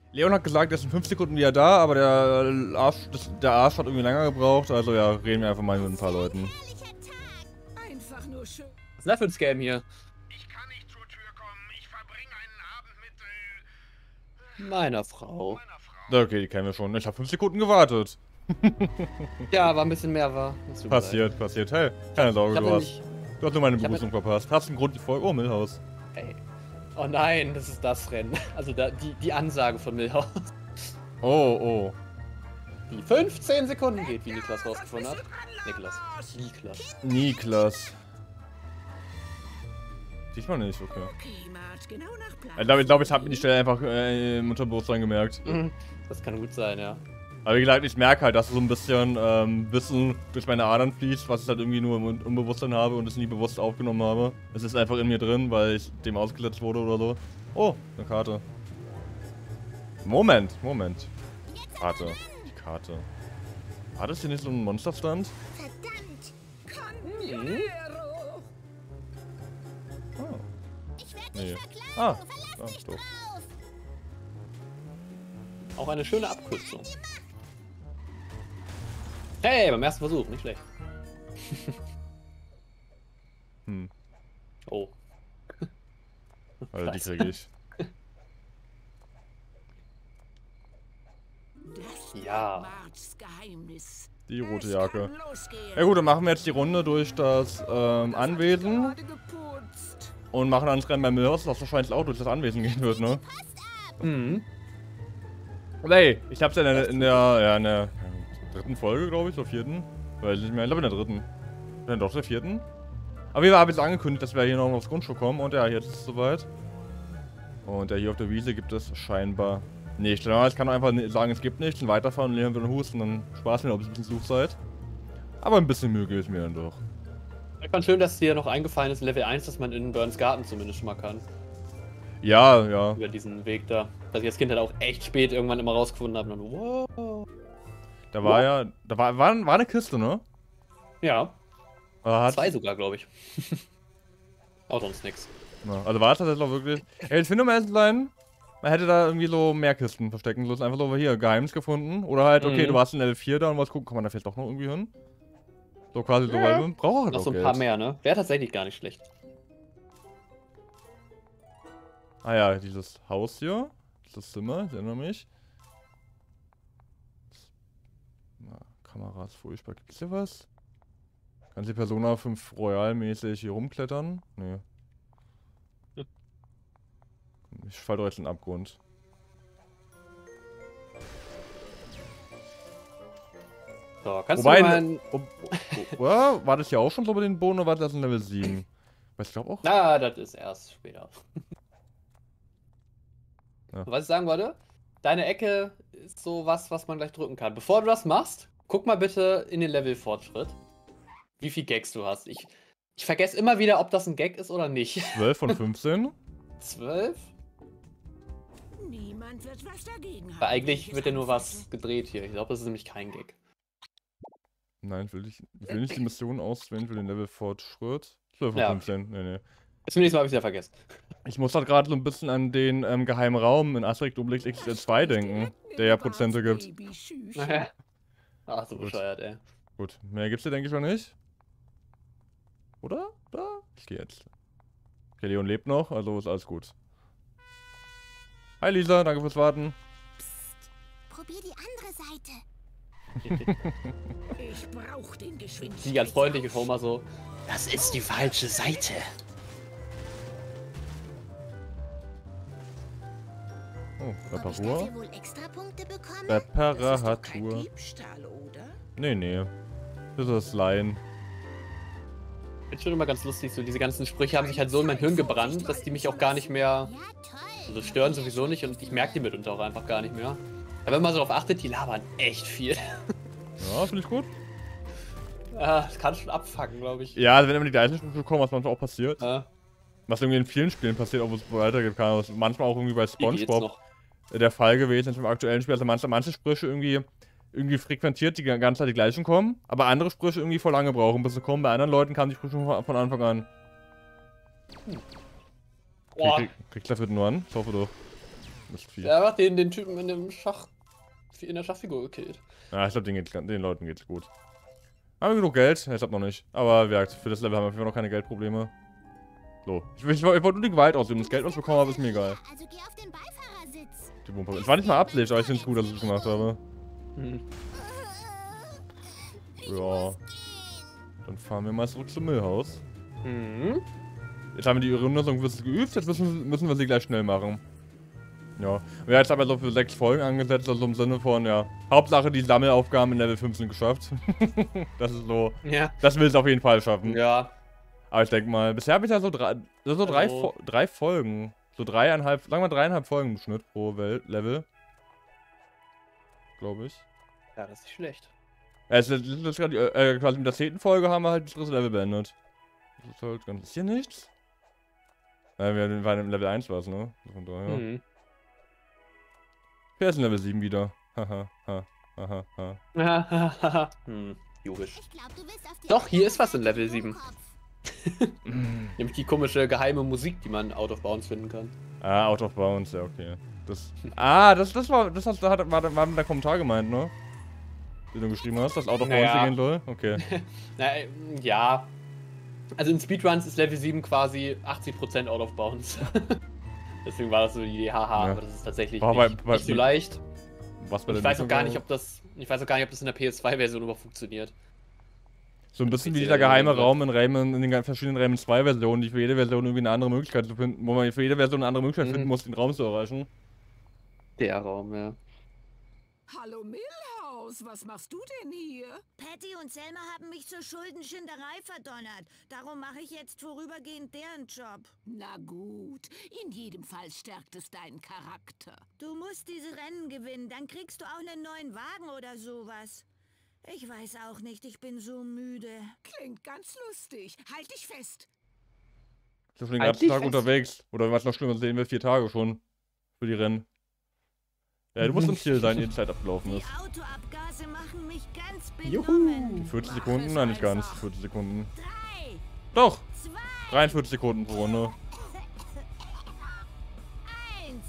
Leon hat gesagt, er ist in 5 Sekunden wieder da, aber der Arsch hat irgendwie länger gebraucht. Also ja, reden wir einfach mal mit ein paar Leuten. Einfach nur schön. Was ist denn das für ein Scam hier? Ich kann nicht zur Tür kommen. Ich verbringe einen Abend mit Meiner Frau. meiner Frau. Okay, die kennen wir schon. Ich habe 5 Sekunden gewartet. Ja, war ein bisschen mehr, war. Passiert. Hey, keine Sorge, Ich hab du nämlich- hast nur meine ich hab Begrüßung verpasst. Hast einen Grund, die Folge. Oh, Milhouse. Ey. Oh nein, das ist das Rennen. Also die Ansage von Milhouse. Oh. Die 15 Sekunden geht, wie Niklas rausgefunden hat. Niklas. Niklas. Diesmal nicht, okay. Okay, Marge, genau nach Plan. Ich glaube, ich habe mir die Stelle einfach im Unterbewusstsein gemerkt. Mhm. Das kann gut sein, ja. Aber wie gesagt, ich merke halt, dass so ein bisschen Wissen durch meine Adern fließt, was ich halt irgendwie nur im Unbewusstsein habe und es nie bewusst aufgenommen habe. Es ist einfach in mir drin, weil ich dem ausgesetzt wurde oder so. Oh, eine Karte. Moment. Karte. Die Karte. War das hier nicht so ein Monsterstand? Verdammt! Mhm. Oh. Ich werde Nee. dich verklagen. Ah, Verlass dich doch. drauf. Auch eine schöne Abkürzung. Hey, beim ersten Versuch, nicht schlecht. Hm, Oh. also die kriege ich. Das Ja. Marges Geheimnis. Die rote Es Jacke. kann losgehen. Ja gut, dann machen wir jetzt die Runde durch das Anwesen Gerade geputzt. und machen dann das Rennen bei Milhouse, das wahrscheinlich auch durch das Anwesen gehen wird, ne? Mhm. Aber hey, ich hab's ja in der dritten Folge, glaube ich, oder vierten. Weiß nicht mehr, ich glaube in der dritten. Dann doch der vierten. Aber wir haben jetzt angekündigt, dass wir hier noch aufs Grundstück kommen und ja, jetzt ist es soweit. Und ja, hier auf der Wiese gibt es scheinbar nichts. Ich kann einfach sagen, es gibt nichts und weiterfahren und lernen wir einen Husten, dann Spaß mir, ob es ein bisschen Suchzeit. Aber ein bisschen Mühe gebe ich mir dann doch. Ich fand schön, dass dir noch eingefallen ist in Level 1, dass man in Burns Garten zumindest schon mal kann. Ja. Über diesen Weg da. Dass ich als Kind halt auch echt spät irgendwann immer rausgefunden habe. Und dann, wow. Da war ja, war eine Kiste, ne? Ja, Aber 2 sogar, glaube ich. Auch sonst nix. Ja, also war es tatsächlich auch wirklich. Ey, ich finde um ehrlich zu sein, man hätte da irgendwie so mehr Kisten verstecken müssen. Einfach so hier Geheimnis gefunden. Oder halt, okay, du warst in Level 4 da und was gucken, kann man da vielleicht doch noch irgendwie hin? So quasi so, weil man braucht halt Noch auch so ein Geld. paar mehr, ne? Wäre tatsächlich gar nicht schlecht. Ah ja, dieses Haus hier. Dieses Zimmer, ich erinnere mich. Na, Kamera ist furchtbar. Gibt's hier was? Kann die Persona 5 Royal-mäßig hier rumklettern? Nee. Ich fall doch jetzt in den Abgrund. So, kannst Wobei, du mal ja, war das ja auch schon so bei den Bohnen oder war das in Level 7? Weil ich glaube auch. Na, das ist erst später. Ja. Was ich sagen wollte, deine Ecke ist so was man gleich drücken kann. Bevor du das machst, guck mal bitte in den Level-Fortschritt, wie viel Gags du hast. Ich vergesse immer wieder, ob das ein Gag ist oder nicht. 12 von 15? 12? Niemand wird was dagegen haben. Weil eigentlich wenn ich wird es ja nur was anfasse. gedreht hier. Ich glaube, das ist nämlich kein Gag. Nein, ich will nicht die Mission auswählen für den Level-Fortschritt. 12 von Ja. 15, nee. Bis zum nächsten Mal habe ich es ja vergessen. Ich muss halt gerade so ein bisschen an den geheimen Raum in Asterix Obelix XL2 denken, der ja Prozente gibt. Baby, schüch. Ach, so Gut. bescheuert, ey. Gut, mehr gibt's hier denke ich noch nicht. Oder? Da? Ich gehe jetzt. Okay, Leon lebt noch, also ist alles gut. Hi Lisa, danke fürs Warten. Probier die andere Seite. Ich brauch den Geschwindigkeit. Sie ganz freundlich und Homer so. Das ist die falsche Seite. Oh, Ob ich Reparatur? dafür wohl Extrapunkte bekomme? Das ist doch kein Reparatur. Diebstahl, oder? Nee. Das ist Laien. Ich finde schon immer ganz lustig, so diese ganzen Sprüche haben sich halt so in mein Hirn gebrannt, dass die mich auch gar nicht mehr. Ja, toll. Also stören sowieso nicht und ich merke die mitunter auch einfach gar nicht mehr. Aber wenn man so darauf achtet, die labern echt viel. Ja, finde ich gut. Das kann schon abfucken, glaube ich. Ja, also wenn immer die gleichen Sprüche kommen, was manchmal auch passiert. Äh, Was irgendwie in vielen Spielen passiert, obwohl es weitergeht kann. Was manchmal auch irgendwie bei Hier geht's SpongeBob noch. der Fall gewesen ist im aktuellen Spiel. Also manche Sprüche irgendwie frequentiert die ganze Zeit die gleichen kommen, aber andere Sprüche irgendwie voll lange brauchen, bis sie kommen. Bei anderen Leuten kamen die Sprüche von Anfang an. Boah, Kriegt dafür nur an? Ich hoffe doch. Mistvieh. Er hat den Typen in der Schachfigur gekillt. Ja, ich glaube, den Leuten geht's gut. Haben wir genug Geld? Ich hab noch nicht. Aber wie gesagt, für das Level haben wir auf jeden Fall noch keine Geldprobleme. So. Ich wollte nur die Gewalt ausüben. Das Geld, was ich bekommen habe, ist mir egal. Also geh auf den Beifahrersitz. Die Bumper. Es war nicht mal Absicht, aber ich finde es gut, dass ich es gemacht habe. Hm. Ja. Dann fahren wir mal zurück zum Müllhaus. Mhm. Jetzt haben wir die Runde geübt, jetzt müssen wir sie gleich schnell machen. Ja. Wir haben jetzt aber so für 6 Folgen angesetzt, also im Sinne von, ja. Hauptsache die Sammelaufgaben in Level 15 geschafft. Das ist so. Ja. Das will es auf jeden Fall schaffen. Ja. Aber ich denke mal, bisher habe ich ja so drei Folgen. So 3,5, sagen wir 3,5 Folgen im Schnitt pro Level. Glaube ich. Ja, das ist nicht schlecht. Ja, das ist gerade, quasi mit der 10. Folge haben wir halt das dritte Level beendet. Das ist halt ganz. Ist hier nichts? Ja, wir waren im Level 1 was, ne? Von daher. Mhm. Hier ist ein Level 7 wieder. Haha, haha, haha. Jugisch. Ich glaub, du willst auf die Doch, hier andere ist was in Seite Level vom 7. Kopf. Nämlich die komische geheime Musik, die man out of bounds finden kann. Ah, out of bounds, ja, okay. Das war mit der Kommentar gemeint, ne? Den du geschrieben hast, dass out of bounds gehen soll? Okay. Na, ja. Also in Speedruns ist Level 7 quasi 80% out of bounds. Deswegen war das so die Idee, haha, Ja. aber das ist tatsächlich War nicht bei so leicht. Was bei Ich der weiß auch gar nicht, Mission ob das in der PS2-Version überhaupt funktioniert. so ein bisschen wie PC dieser geheime oder- Raum in Rayman, in den verschiedenen Rayman 2 Versionen, die für jede Version irgendwie eine andere Möglichkeit zu finden, wo man für jede Version eine andere Möglichkeit finden muss, den Raum zu erreichen. Der Raum, ja. Hallo Milhouse, was machst du denn hier? Patty und Selma haben mich zur Schuldenschinderei verdonnert. Darum mache ich jetzt vorübergehend deren Job. Na gut, in jedem Fall stärkt es deinen Charakter. Du musst diese Rennen gewinnen, dann kriegst du auch einen neuen Wagen oder sowas. Ich weiß auch nicht, ich bin so müde. Klingt ganz lustig. Halt dich fest. Ich bin schon den Halt ganzen dich Tag fest. unterwegs. Oder was noch schlimmer, sehen wir 4 Tage schon. Für die Rennen. Ja, du musst im Ziel sein, ehe die Zeit abgelaufen Die ist. Autoabgase machen mich ganz Juhu. benommen. 40 Mach Sekunden? es Nein, nicht ganz. einfach. 40 Sekunden. 3, Doch! 2, 43 Sekunden pro Runde. 1.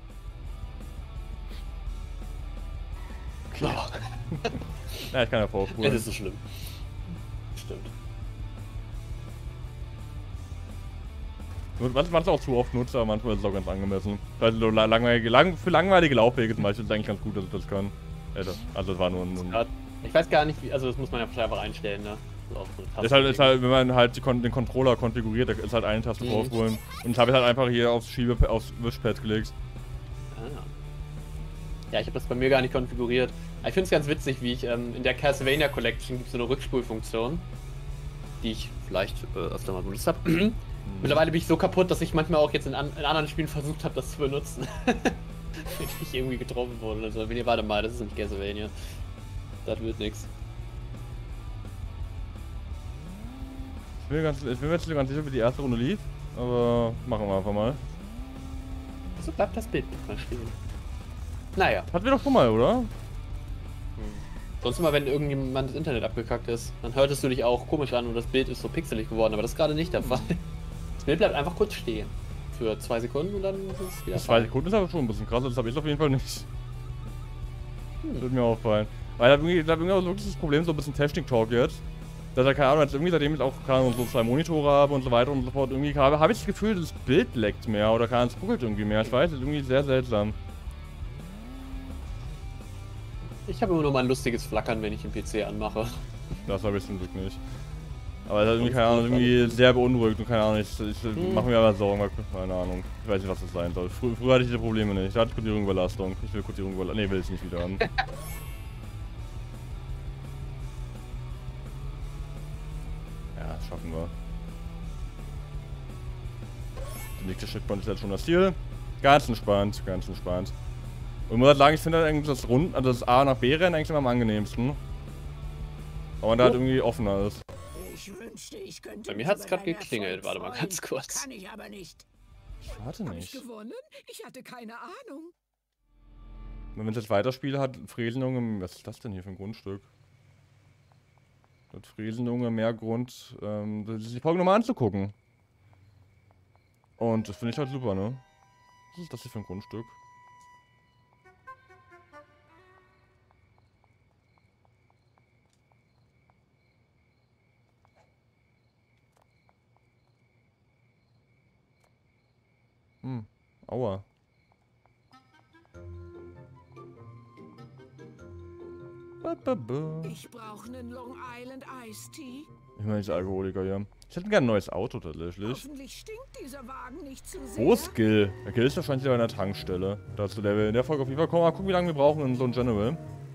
Klar. Ja, ich kann ja Es vorspulen. ist so schlimm. Stimmt. Was auch zu oft nutze, aber manchmal ist es auch ganz angemessen. Also so für langweilige Laufwege zum Beispiel ist es eigentlich ganz gut, dass ich das kann. Also das war nur ein... Ja, ich weiß gar nicht, wie, also das muss man ja wahrscheinlich einfach einstellen, ne? So auf so eine Ist Taste. halt, wenn man halt den Controller konfiguriert, da ist halt eine Taste vorspulen. Und das habe ich halt einfach hier aufs Wischpad gelegt. Ah. Ja, ich habe das bei mir gar nicht konfiguriert. Aber ich finde es ganz witzig, wie ich in der Castlevania Collection gibt es so eine Rückspulfunktion, die ich vielleicht öfter mal benutzt habe. Mittlerweile bin ich so kaputt, dass ich manchmal auch jetzt in anderen Spielen versucht habe, das zu benutzen. Wenn ich irgendwie getroffen wurde. Also, wenn ihr warte mal, das ist nicht Castlevania. Das wird nix. Ich bin mir jetzt nicht ganz sicher, wie die erste Runde lief, aber machen wir einfach mal. So bleibt das Bild mal stehen. Naja. Hatten wir doch schon mal, oder? Sonst immer, wenn irgendjemand das Internet abgekackt ist, dann hörtest du dich auch komisch an und das Bild ist so pixelig geworden, aber das ist gerade nicht der Fall. Das Bild bleibt einfach kurz stehen. Für 2 Sekunden und dann ist es wieder 2 Sekunden ist aber schon ein bisschen krass, das habe ich auf jeden Fall nicht. Das wird mir auffallen. Weil da irgendwie auch wirklich das Problem, so ein bisschen Testing-Talk jetzt. Dass er, keine Ahnung, jetzt irgendwie seitdem ich auch keine Ahnung, so 2 Monitore habe und so weiter und so fort, irgendwie habe ich das Gefühl, das Bild leckt mehr oder keine Ahnung, es ruckelt irgendwie mehr. Ich weiß, das ist irgendwie sehr seltsam. Ich habe immer nur mal ein lustiges Flackern, wenn ich den PC anmache. Das habe ich zum Glück nicht. Aber es hat irgendwie, keine Ahnung, irgendwie sehr beunruhigt und keine Ahnung, ich mache mir aber Sorgen, keine Ahnung. Ich weiß nicht, was das sein soll. Früher hatte ich diese Probleme nicht. Da hatte ich Kodierungsüberlastung. Ich will Kodierungsüberlastung. Nee, will ich nicht wieder haben. Ja, das schaffen wir. Der nächste Checkpoint ist jetzt schon das Ziel. Ganz entspannt, ganz entspannt. Und ich muss halt sagen, ich finde halt eigentlich das A nach B Rennen eigentlich immer am angenehmsten. Aber da halt irgendwie offener ist. Ich wünschte, ich könnte. Bei mir mich hat's über grad deinen geklingelt. Erfolg Warte mal freuen. ganz kurz. Kann ich aber nicht. Warte Hab ich nicht. gewonnen? Ich hatte keine Ahnung. Wenn man jetzt weiterspielt, hat Freselnunge. Was ist das denn hier für ein Grundstück? Hat Freselnunge mehr Grund, sich die Folge nochmal anzugucken. Und das finde ich halt super, ne? Was ist das hier für ein Grundstück? Aua. Ich brauche einen Long Island Iced Tea. Ich meine, ich Alkoholiker, ja. Ich hätte gerne ein neues Auto tatsächlich. Hoffentlich stinkt dieser Wagen nicht zu sehr. Wo ist Gil? Der Gil ist wahrscheinlich wieder an der Tankstelle. Dazu der will in der Folge auf jeden Fall kommen. Mal gucken, wie lange wir brauchen in so ein General.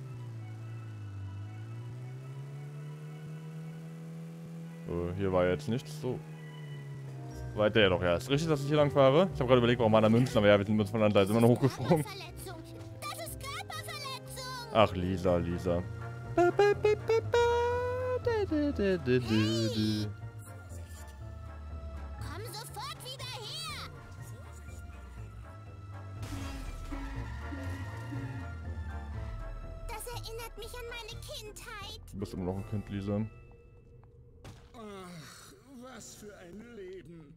So, hier war jetzt nichts so. Weiter ja doch, ja. Ist richtig, dass ich hier lang fahre? Ich habe gerade überlegt, warum an der Münzen, aber ja, wir sind Münzen von der Seite immer noch hochgesprungen. Das ist Körperverletzung. Ach, Lisa, Lisa. Komm sofort wieder her. Das erinnert mich an meine Kindheit. Du bist immer noch ein Kind, Lisa. Ach, was für ein Leben.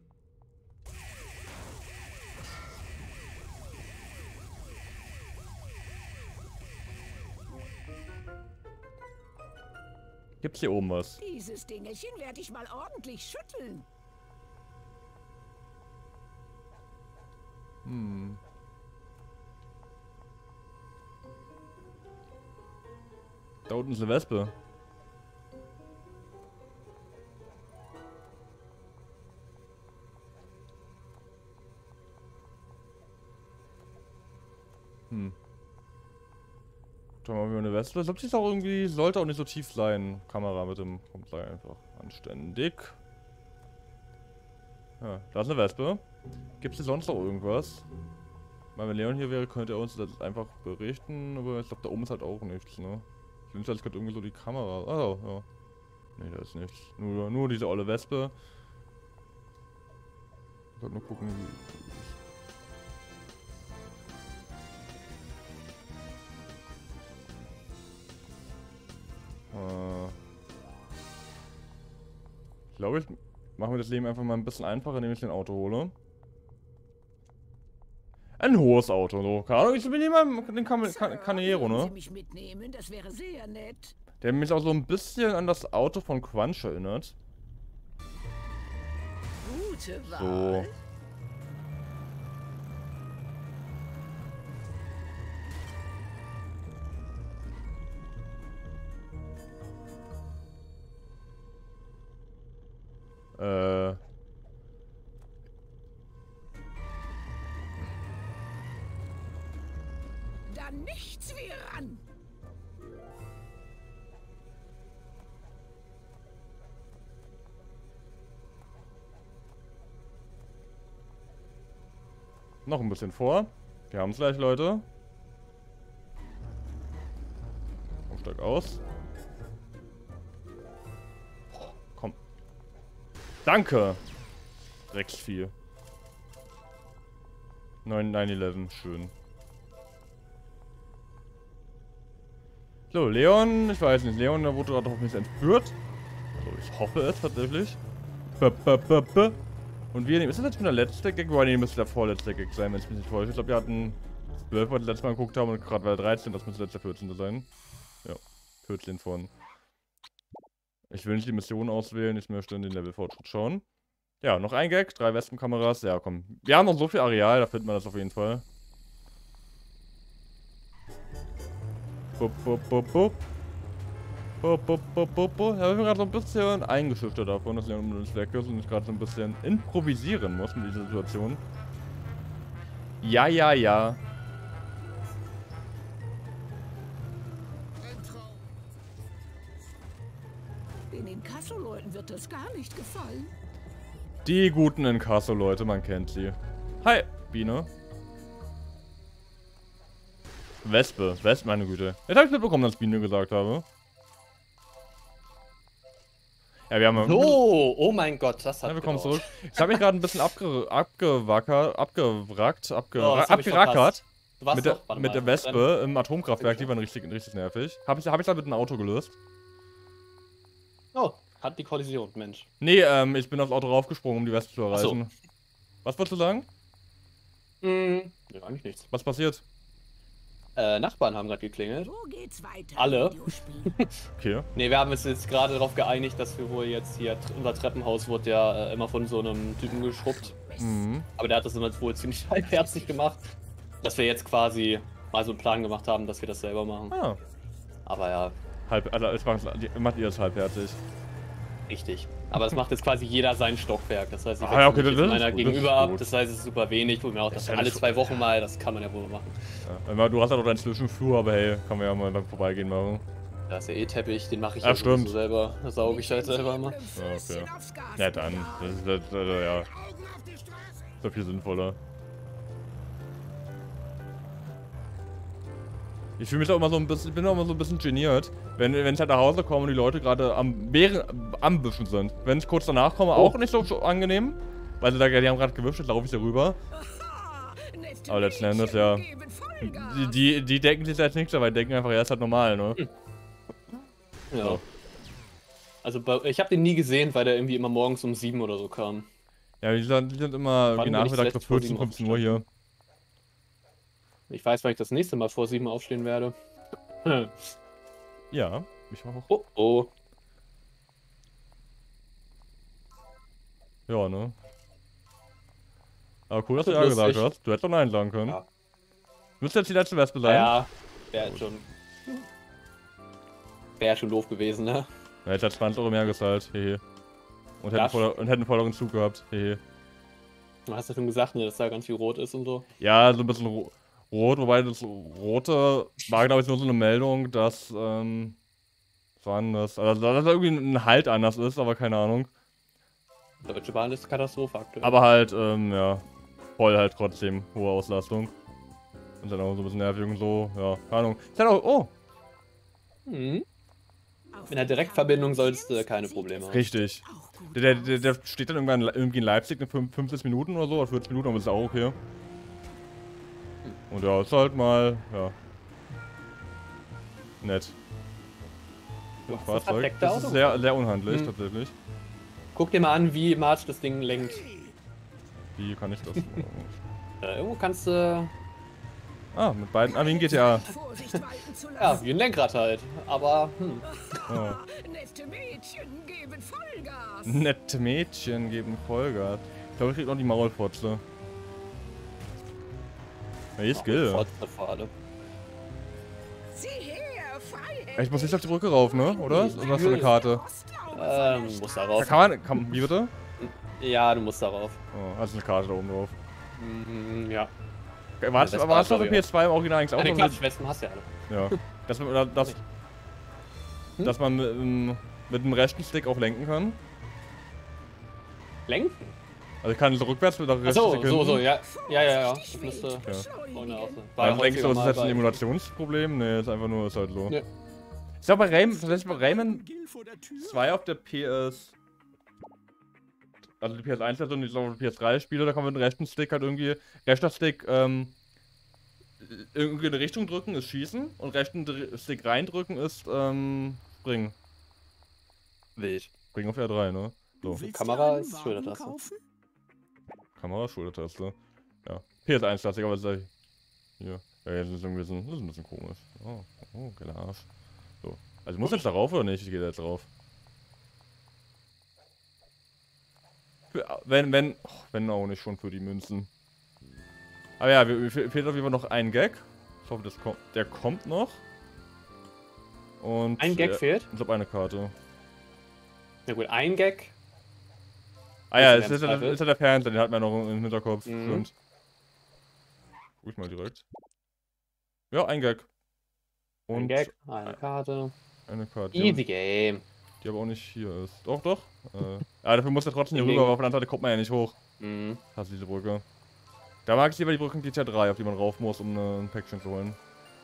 Gibt's hier oben was? Dieses Dingelchen werde ich mal ordentlich schütteln. Da unten ist eine Wespe. Schau mal, wie eine Wespe. Ich glaube, die ist auch irgendwie, sollte auch nicht so tief sein. Kamera mit dem kommt sei einfach anständig. Ja, da ist eine Wespe. Gibt es hier sonst noch irgendwas? Weil wenn Leon hier wäre, könnte er uns das einfach berichten, aber ich glaube, da oben ist halt auch nichts, ne? Ich wünschte, es könnte irgendwie so die Kamera. Oh, ja. Ne, da ist nichts. Nur diese olle Wespe. Ich sollte nur gucken, wie. Ich glaube, ich mache mir das Leben einfach mal ein bisschen einfacher, indem ich den Auto hole. Ein hohes Auto, so. Keine Ahnung, ich bin jemand, den Canero, Würden Sie ne? mich mitnehmen? Das wäre sehr nett. Der mich auch so ein bisschen an das Auto von Crunch erinnert. Gute So. Wahl. Dann nichts wie ran. Noch ein bisschen vor. Wir haben es gleich, Leute. Komm, steig aus. Komm. Danke. Drecksvieh. 911, schön. So, Leon, ich weiß nicht, Leon, der wurde gerade auf mich entführt. Also, ich hoffe es tatsächlich. Und wir nehmen, ist das jetzt schon der letzte Gag? Boah, nee, müsste der vorletzte Gag sein, wenn ich mich nicht täusche. Ich glaube, wir hatten 12, weil wir das letzte Mal geguckt haben und gerade war der 13, das müsste der 14. sein. Ja, 14 von. Ich will nicht die Mission auswählen, ich möchte in den Levelfortschritt schauen. Ja, noch ein Gag, 3 Wespenkameras, ja komm. Wir haben noch so viel Areal, da findet man das auf jeden Fall. Bup, bup, bup, bup. Bup, bup, bup, bup, bup. Ja, ich bin gerade so ein bisschen eingeschüchtert davon, dass Leon uns weg ist und ich gerade so ein bisschen improvisieren muss mit dieser Situation. Ja, ja, ja. Den Inkasso-Leuten wird das gar nicht gefallen. Die guten Inkasso-Leute, man kennt sie. Hi, Biene. Wespe, meine Güte. Jetzt habe ich mitbekommen, dass Biene gesagt habe. Ja, wir haben... So, oh mein Gott, das hat Ja, wir kommen gedauert. zurück. Ich habe mich gerade ein bisschen abgerackert. das hab ich verpasst. Du warst Mit doch, warte der mal, Wespe im Atomkraftwerk, die waren richtig nervig. Hab ich da mit einem Auto gelöst? Oh, hat die Kollision, Mensch. Nee, ich bin aufs Auto raufgesprungen, um die Wespe zu erreichen. Was wolltest du sagen? Ja, eigentlich nichts. Was passiert? Nachbarn haben gerade geklingelt. Wo geht's weiter? Alle? Videospiel? Okay. Ne, wir haben uns jetzt gerade darauf geeinigt, dass wir wohl jetzt hier, unser Treppenhaus wurde ja immer von so einem Typen geschrubbt. Mhm. Aber der hat das immer wohl ziemlich halbherzig gemacht. Dass wir jetzt quasi mal so einen Plan gemacht haben, dass wir das selber machen. Ah. Aber ja, Also macht ihr das halbherzig. richtig. Aber es macht jetzt quasi jeder sein Stockwerk. Das heißt, ich Ah, ja, okay, wechsle mich das jetzt ist meiner gut, das gegenüber ist ab. gut. Das heißt, es ist super wenig. Wo mir auch, Das das ist ja alle nicht 2 Wochen mal, das kann man ja wohl machen. Ja. Du hast ja noch deinen Zwischenflur, aber hey, kann man ja mal lang vorbeigehen machen. Da ist ja eh Teppich, den mache ich Ja, ja sowieso stimmt. selber. Da sauge ich halt selber immer. Ja, okay. Ja, dann. Das ist ja. So viel sinnvoller. Ich fühle mich auch immer so ein bisschen, bin auch immer so ein bisschen geniert, wenn ich halt nach Hause komme und die Leute gerade am Büschen sind. Wenn ich kurz danach komme, auch nicht so angenehm, weil die haben gerade gewischt, laufe ich da rüber. Aber letzten Endes, ja. Die denken sich jetzt nichts dabei, denken einfach, ja, ist halt normal, ne? Ja. So. Also ich habe den nie gesehen, weil der irgendwie immer morgens um 7 oder so kam. Ja, die sind immer Wann irgendwie bin ich nachmittags so zuletzt vor 14, 7 15 Uhr hier. Ich weiß, weil ich das nächste Mal vor 7 aufstehen werde. Ja, ich auch. Oh oh. Ja, ne? Aber cool, dass du Das ja ist gesagt lustig. hast. Du hättest doch Nein sagen können. Ja. Müsste jetzt die letzte Wespe sein? Ja, wäre schon. Wäre schon doof gewesen, ne? Ja, jetzt hat 20 Euro mehr gezahlt. Hehe. Und Ja. hätten einen volleren Zug gehabt. Hehe. Du hast ja schon gesagt, ne, dass da ganz viel rot ist und so. Ja, so ein bisschen rot, wobei das Rote war, glaube ich, nur so eine Meldung, dass, was war denn das? Also, dass da irgendwie ein Halt anders ist, aber keine Ahnung. Deutsche Bahn ist Katastrophe aktuell. Aber halt, ja, voll halt trotzdem hohe Auslastung. Und dann auch so ein bisschen nervig und so, ja, keine Ahnung. Ist halt auch, oh, Mhm. In der Direktverbindung sollst du keine Probleme haben. richtig. Der steht dann irgendwann irgendwie in Leipzig in 50 Minuten oder so, oder 40 Minuten, aber ist auch okay. Und ja, ist halt mal, ja. Nett. Du Das hast das Fahrzeug, perfekte das ist Auto. sehr, sehr unhandlich, Mhm. tatsächlich. Guck dir mal an, wie Marge das Ding lenkt. Wie kann ich das machen? Irgendwo kannst du. Ah, mit beiden, wie in GTA. Vorsicht walten zu Ja, lassen. wie ein Lenkrad halt. Aber, Oh. Nette Mädchen geben Vollgas. Nette Mädchen geben Vollgas. Ich glaube, ich krieg noch die Maulfotze. Ja, hier ist Skill. Fortschritt für alle. Sieh her, Freiheit. Ich muss nicht auf die Brücke rauf, ne? Oder? Oder hast du eine Karte? Musst Da darauf. wie bitte? Ja, du musst darauf. Oh, hast du eine Karte da oben drauf. Ja. War es das auf war, der glaub ich, PS2 im Original eigentlich auch Eine so? Quatschwesten hast du ja alle. Ja. Dass man mit dem rechten Stick auch lenken kann. Lenken? Also ich kann so rückwärts mit der rechten Achso, Stick so, hinten. ja. Ja. Das müsste Ja. vorne auch sein. Dann denkst du, das ist jetzt ein bei- Emulationsproblem? Nee, ist einfach nur, ist halt so. Nee. Ich glaube bei Rayman 2 auf der PS. Also die PS1-Version, die ich auf der PS3 spiele, da kann man mit dem rechten Stick halt irgendwie. Rechter Stick, irgendwie in eine Richtung drücken ist schießen und rechten Stick reindrücken ist, springen. Wild. Springen auf R3, ne? So. Kamera ist Schultertaste. Kamera, Schultertaste. Ja. PS1-Taste, aber das ist hier. Ja, jetzt ist irgendwie das ist ein bisschen komisch. Oh, geiler Arsch. So. Also ich muss jetzt darauf oder nicht? Ich gehe jetzt drauf. Wenn auch nicht schon für die Münzen. Aber ja, fehlt auf jeden Fall noch ein Gag. Ich hoffe, der kommt noch. Und Ein Gag fehlt? ich glaube eine Karte. Na gut, ein Gag. Ah ja, Ist es der ist im ja Zweifel? der Fernseher, den hat man noch im Hinterkopf. Mhm. Stimmt. Guck ich mal direkt. Ja, ein Gag. Und Ein Gag, eine Karte. eine Karte. Easy Game. Die aber auch nicht hier ist. Doch. Ja, dafür muss er trotzdem hier rüber, aber auf der anderen Seite kommt man ja nicht hoch. Mhm. Hast du diese Brücke. Da mag ich lieber die Brücke in GTA 3, auf die man rauf muss, um ein Päckchen zu holen.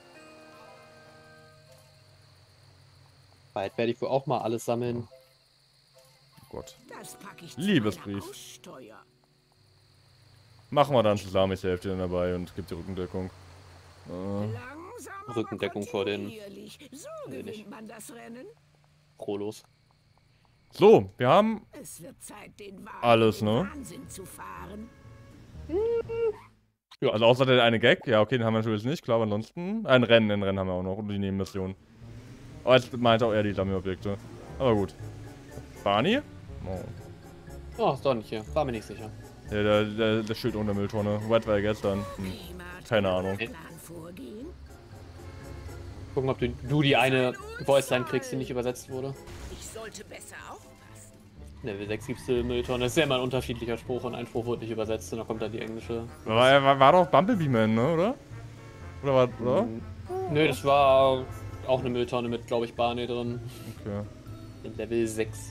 Bald werde ich wohl auch mal alles sammeln. Oh Gott. Das pack ich Liebesbrief. zu meiner Aussteuer. Machen wir dann zusammen, ich helfe dir dann dabei und gib die Rückendeckung. Langsam, aber Rückendeckung vor den- kontinuierlich. So Nee, nicht. gewinnt man das Rennen. Prolos. So, wir haben Es wird Zeit, den Wagen Alles, in ne? Wahnsinn zu fahren. Ja. Also außer der eine Gag, ja okay, den haben wir natürlich nicht, klar, aber ansonsten ein Rennen haben wir auch noch und die Nebenmission. Aber jetzt meinte auch eher die Dummy-Objekte. Aber gut. Barney? Oh. Oh, ist doch nicht hier. War mir nicht sicher. Ja, der Schild unter der Mülltonne. Weit war er gestern. Keine Ahnung. Plan vorgehen? Gucken, ob du die eine Voice-Line kriegst, die nicht übersetzt wurde. Ich sollte besser aufpassen. Level 6 gibt's die Mülltonne. Das ist ja immer ein unterschiedlicher Spruch und ein Spruch wurde nicht übersetzt und dann kommt dann die englische. War doch Bumblebee Man, ne, oder? Oder? Nö, das war auch eine Mülltonne mit, glaube ich, Barney drin. Okay. In Level 6.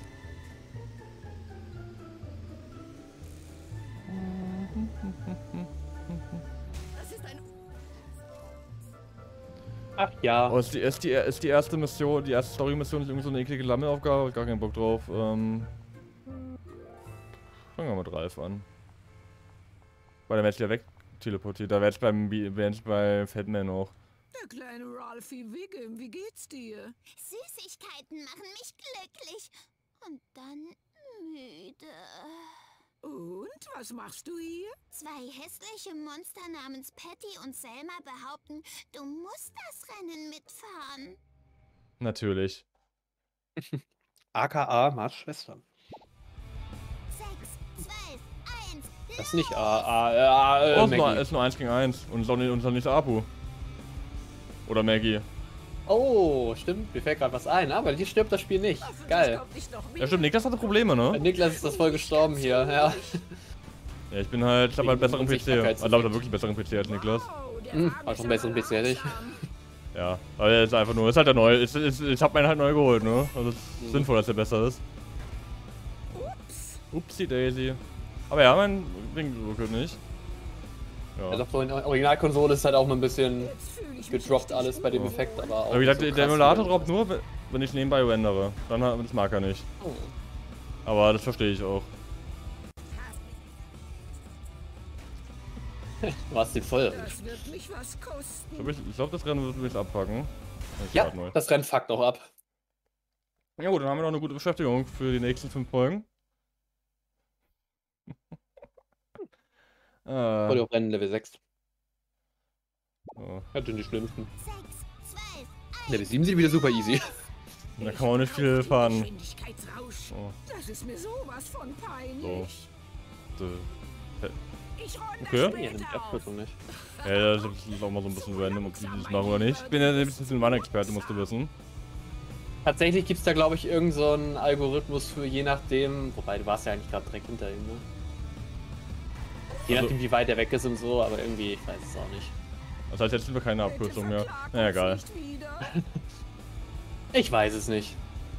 Das ist ein Ach ja. Oh, ist die erste Mission, die erste Story-Mission ist irgendwie so eine eklige Lammelaufgabe, hab ich gar keinen Bock drauf. Fangen wir mit Ralf an. Weil der wird wieder weg teleportiert, da werde ich bei Fatman auch. der kleine Ralphie Wiggum. Wie geht's dir? Süßigkeiten machen mich glücklich. Und dann müde. Und was machst du hier? Zwei hässliche Monster namens Patty und Selma behaupten, du musst das Rennen mitfahren. Natürlich. AKA Mars Schwester. 6, 12, 1. Das ist nicht Oh, Maggie. ist nur 1 gegen 1 und ist auch nicht Apu. Oder Maggie. Oh, stimmt. Mir fällt gerade was ein. Aber die stirbt das Spiel nicht. Geil. Kommt nicht noch Ja stimmt, Niklas hatte Probleme, ne? Niklas ist das voll gestorben hier. Ja. Ja, ich habe halt Wegen besseren PC. Ich Unsichtbarkeitseffekt. glaube, wirklich besseren PC als Niklas. Auch schon besseren PC hätte ich. Ja, aber er ist einfach nur, ist halt der neue, ich hab meinen halt neu geholt, ne? Also es ist sinnvoll, dass der besser ist. Upsi Daisy. Aber ja, mein Ding ruckelt nicht. Ja. Also auf der Originalkonsole ist halt auch mal ein bisschen gedroppt alles bei dem Effekt, aber auch Aber wie gesagt, nicht so der krass Emulator wie- droppt nur, wenn ich nebenbei rendere. Das mag er nicht. Oh. Aber das verstehe ich auch. Du hast den voll. Das wird mich was kosten. Ich glaube, das Rennen wird mich abpacken. Ich Ja, starte neu. das Rennen fuckt auch ab. Ja gut, dann haben wir noch eine gute Beschäftigung für die nächsten 5 Folgen. Voll auf Rennen Level 6. So. Das sind die schlimmsten. 6, 12, Level 7 sind wieder super easy. Da kann man auch nicht viel fahren. Geschwindigkeitsrausch. So. Das ist mir sowas von peinlich. So. Ich räume Okay. das Ja, nimmt die später auf. Abkürzung nicht. Ja, das ist auch mal so ein bisschen random, ob die das machen oder nicht. Ich bin ja ein bisschen Wann-Experte, musst du wissen. Tatsächlich gibt es da, glaube ich, irgend so einen Algorithmus für je nachdem. Wobei, du warst ja eigentlich gerade direkt hinter ihm, ne? Je Also- nachdem, wie weit er weg ist und so, aber irgendwie, ich weiß es auch nicht. Das heißt, jetzt sind wir keine Abkürzung mehr. Na egal. Nicht wieder. Ich weiß es nicht.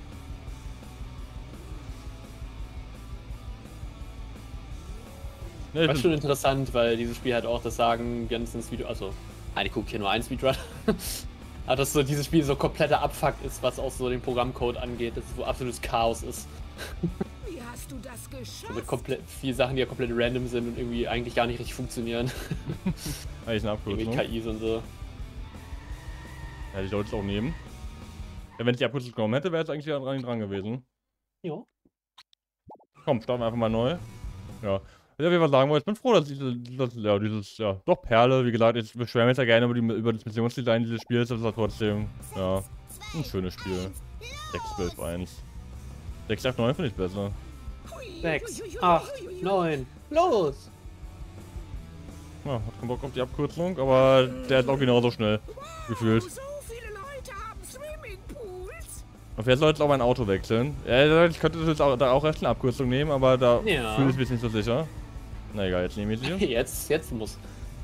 Nee, ich Das ist schon bin, interessant, weil dieses Spiel halt auch das sagen, ganzes Video, also, eigentlich gucke ich hier nur einen Speedrun. Aber dass so dieses Spiel so kompletter Abfuck ist, was auch so den Programmcode angeht, dass es so absolutes Chaos ist. Wie hast du das So geschafft? mit komplett viele Sachen, die ja komplett random sind und irgendwie eigentlich gar nicht richtig funktionieren. eigentlich eine Irgendwie Abkürzung. KIs und so. Ja, die sollte es auch nehmen. Ja, wenn ich die Abkürzung genommen hätte, wäre es eigentlich dran gewesen. Ja. Komm, starten wir einfach mal neu. Ja. Ja, wie wir sagen wollen, ich bin froh, dass doch Perle, wie gesagt, ich beschwere mich ja gerne über das Missionsdesign dieses Spiels, das ist halt trotzdem, ja, ein schönes Spiel. 6-12-1. 6-8-9 finde ich besser. 6, 8, 9, los! Ja, hat keinen Bock auf die Abkürzung, aber der ist auch genauso schnell, gefühlt. So viele Leute haben Swimmingpools. Und wer soll jetzt auch mein Auto wechseln? Ja, ich könnte jetzt auch, da auch erst eine Abkürzung nehmen, aber da Ja. fühle ich mich nicht so sicher. Na egal, jetzt nehme ich sie. Jetzt muss.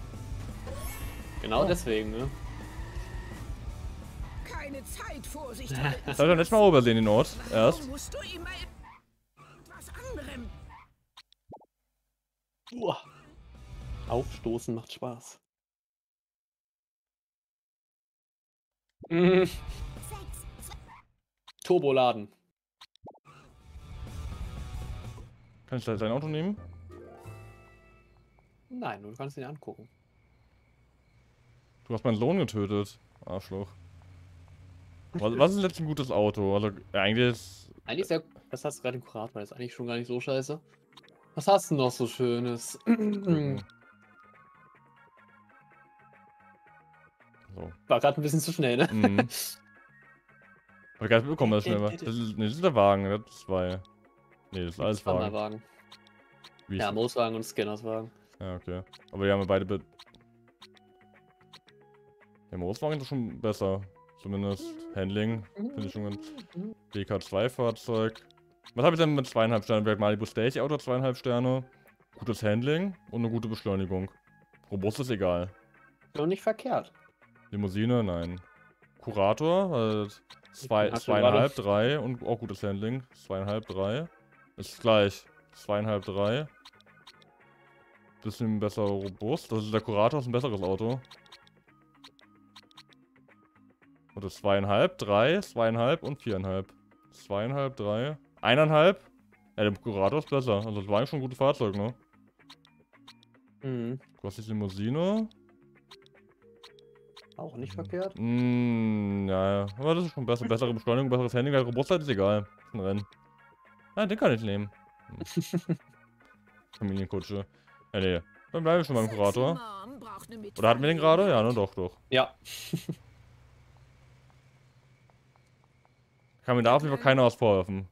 Genau Oh. deswegen, ne? Keine Zeit, Vorsicht. halten. Das habe ich doch letztes Mal übersehen, den Ort. Erst. Warum musst du immer etwas anderem? Uah. Aufstoßen macht Spaß. Mhm. 6, Turboladen. Kann ich da sein Auto nehmen? Nein, du kannst ihn angucken. Du hast meinen Sohn getötet. Arschloch. Was ist jetzt ein gutes Auto? Also, eigentlich ist. Eigentlich ist ja, das hast du gerade im Kurat, weil ist eigentlich schon gar nicht so scheiße. Was hast du noch so Schönes? So. War gerade ein bisschen zu schnell, ne? Mhm. Hab ich gar nicht mitbekommen, dass schnell war. Das ist der Wagen, das ist 2. Nee, das ist alles Wagen. Wanderwagen. Wie Ja, ist- Mooswagen und Skinnerswagen. Ja, okay. Aber die haben wir beide. Der Mooswagen ist schon besser. Zumindest Handling. Finde ich schon ganz. BK2-Fahrzeug. Was habe ich denn mit 2,5 Sternen? Vielleicht Malibu Stage Auto 2,5 Sterne. Gutes Handling und eine gute Beschleunigung. Robust ist egal. Schon nicht verkehrt. Limousine, nein. Kurator, Hast du gerade- 2,5, 3 und auch gutes Handling. 2,5, 3. Ist gleich. 2,5, 3. Bisschen besser robust. Das ist der Kurator, ist ein besseres Auto. Und das 2,5, 3, 2,5 und 4,5. 2,5, 3. 1,5. Ja, der Kurator ist besser. Also das war eigentlich schon ein gutes Fahrzeug, ne? Mhm. Was ist die Limousine? Auch nicht verkehrt. Ja, aber das ist schon besser. Bessere Beschleunigung, besseres Handling. Halt Robustheit ist egal. Ist ein Rennen. Ah, den kann ich nehmen. Familienkutsche. Ja, nee. Dann bleiben wir schon beim Kurator. Mom braucht eine Oder hatten wir den gerade? Ja, ne, doch, doch. Ja. Kann mir da auf jeden Fall keiner was vorwerfen.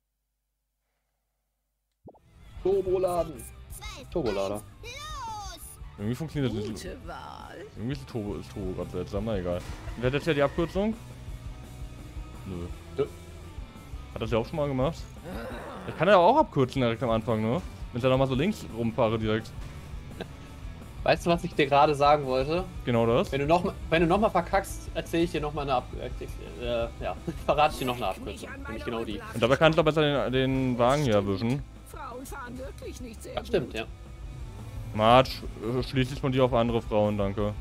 Turboladen. 2, Turbolader. los! Irgendwie funktioniert das nicht. Gute Wahl. Irgendwie ist Turbo gerade seltsam, na egal. Wer hat jetzt ja die Abkürzung? Nö. Nö. Hat das ja auch schon mal gemacht? Ich kann ja auch abkürzen direkt am Anfang, ne? Wenn ich da nochmal so links rumfahre direkt. Weißt du, was ich dir gerade sagen wollte? Genau das. Wenn du noch mal verkackst, erzähle ich dir noch mal eine verrate ich dir noch eine Abkürzung. Nämlich genau die. Und dabei kannst du besser den Wagen hier erwischen. Frauen fahren wirklich nicht sehr Das stimmt, ja. Marge, schließ dich von dir auf andere Frauen, danke.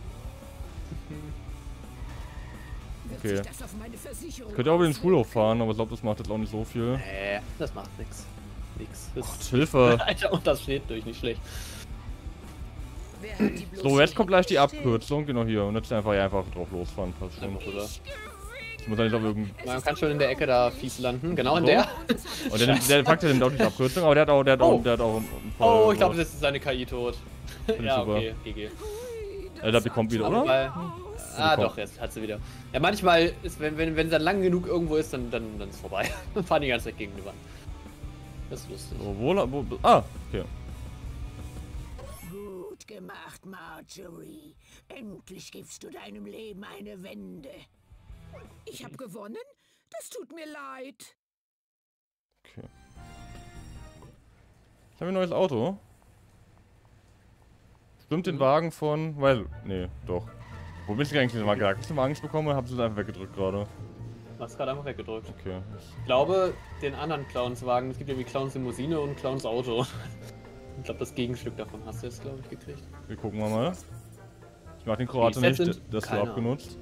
Okay. Wird sich das auf meine Versicherung Könnt ihr auch über den auswirken? Schulhof fahren, aber ich glaube, das macht jetzt auch nicht so viel. Nee, das macht nix. Nix. Das Hilfe! Alter, und das steht durch, nicht schlecht. Wer hat die bloß So, jetzt kommt gleich die hergestellt? Abkürzung, genau hier. Und jetzt einfach drauf losfahren, passt schon. Einfach rüber. Ich muss ja nicht auf irgendein. Man kann schon in der Ecke da fies landen. Genau in So. der. Und der packt ja nimmt auch nicht die Abkürzung, aber der hat auch einen Oh, ich glaube, das ist seine KI tot. ich Ja, super. okay, GG. Ich glaube, die kommt wieder, Aber oder? weil, die kommt. doch, jetzt hat sie wieder. Ja, manchmal ist, wenn sie dann lang genug irgendwo ist, dann ist es vorbei. Dann fahren die ganze Zeit gegen die Wand. Das ist lustig. So, okay. Gut gemacht, Marjorie. Endlich gibst du deinem Leben eine Wende. Ich habe gewonnen? Das tut mir leid. Okay. Ich habe ein neues Auto. Stimmt den Wagen von. Nee, doch. Wo bin ich eigentlich mal gesagt? Ich den Wagen nicht bekommen, hab sie einfach weggedrückt gerade. Du hast gerade einfach weggedrückt. Okay. Ich glaube, den anderen Clowns-Wagen, es gibt irgendwie Clowns Limousine und Clowns Auto. Ich glaube, das Gegenstück davon hast du jetzt, glaube ich, gekriegt. Wir gucken mal. Ich mag den Kroate Wie nicht, es jetzt sind? das du Keine abgenutzt.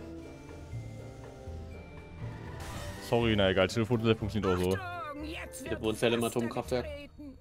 Sorry, na egal, Telefon funktioniert auch so. Achtung, jetzt Der wird Bodenzelle im Pflaster Atomkraftwerk. getreten.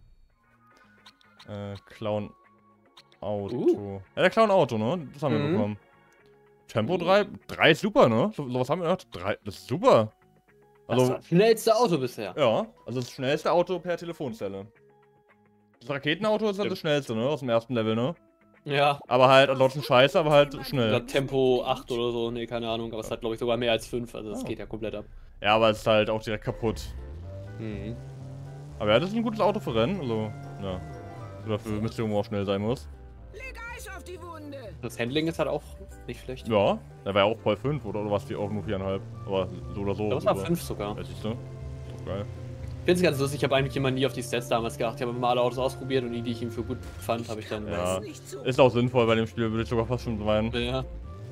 Clown Auto. Ja, der Clown Auto, ne? Das haben wir Mhm. bekommen. Tempo 3. 3 ist super, ne? Sowas haben wir noch. 3, das ist super. Das Also, war das schnellste Auto bisher. ja, also das schnellste Auto per Telefonzelle. Das Raketenauto ist halt Stimmt. das schnellste, ne? Aus dem ersten Level, ne? Ja. Aber halt ansonsten scheiße, aber halt schnell. Oder Tempo 8 oder so, nee, keine Ahnung, aber es hat, glaube ich, sogar mehr als 5, also das Oh. geht ja komplett ab. Ja, aber es ist halt auch direkt kaputt. Mhm. Aber ja, das ist ein gutes Auto für Rennen, also, ja. So dafür müsste irgendwo auch schnell sein muss. Leg Eis auf die Wunde. Das Handling ist halt auch nicht schlecht. Ja, der war ja auch voll 5 oder was die auch nur 4,5. Aber so oder so. Das war super. 5 sogar. Ja, siehst du? Doch geil. Ich finde es ganz lustig, ich habe eigentlich immer nie auf die Stats damals geachtet. Ich habe immer alle Autos ausprobiert und die ich ihm für gut fand, habe ich dann. Ja. Nicht so. Ist auch sinnvoll bei dem Spiel, würde ich sogar fast schon meinen. Ja.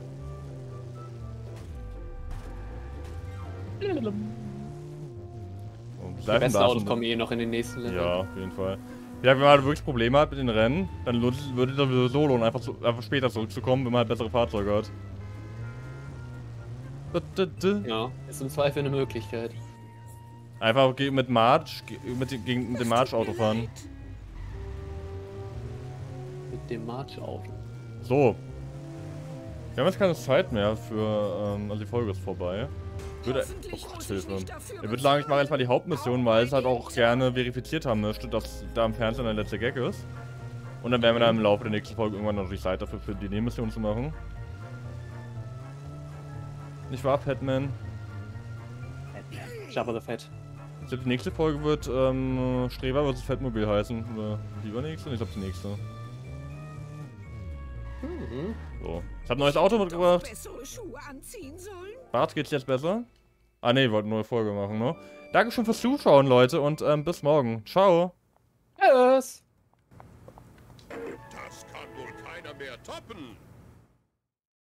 Und Die bleiben besten da Autos schon- kommen eh noch in den nächsten Ländern. Ja, auf jeden Fall. Ja, wenn man halt wirklich Probleme hat mit den Rennen, dann würde es sowieso lohnen, einfach später zurückzukommen, wenn man halt bessere Fahrzeuge hat. Ja, ist im Zweifel eine Möglichkeit. Einfach mit March, gegen dem March-Auto fahren. Mit dem March-Auto. So. Wir haben jetzt keine Zeit mehr für, also die Folge ist vorbei. Hoffentlich Oh Gott, muss ich Hilfe. nicht dafür Ich würde sagen, ich mache jetzt mal die Hauptmission, weil ich es halt auch gerne verifiziert haben möchte, dass da im Fernsehen der letzte Gag ist. Und dann werden wir dann im Laufe der nächsten Folge irgendwann natürlich Zeit dafür für die Nebenmission zu machen. Nicht wahr, Fatman? Jabba the Fett. Ich glaube, die nächste Folge wird Streber vs. Fettmobil heißen. Oder die übernächste? Ich glaube, die nächste. So. Ich habe ein neues Auto mitgebracht. Bessere Schuhe anziehen sollen? Bart, geht's jetzt besser? Ah ne, wir wollten eine neue Folge machen, ne? Dankeschön fürs Zuschauen, Leute, und bis morgen. Ciao. Tschüss. Das kann wohl keiner mehr toppen.